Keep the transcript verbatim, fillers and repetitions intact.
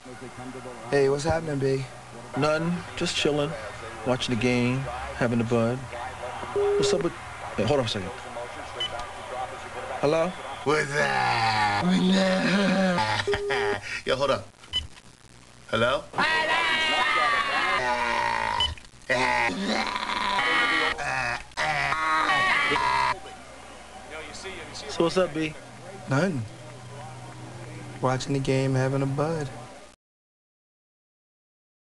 Hey, what's happening, B? Nothing. Just chilling, watching the game, having a bud. What's up with... Hey, hold on a second. Hello? What's up? Yo, hold up. Hello? So what's up, B? Nothing. Watching the game, having a bud.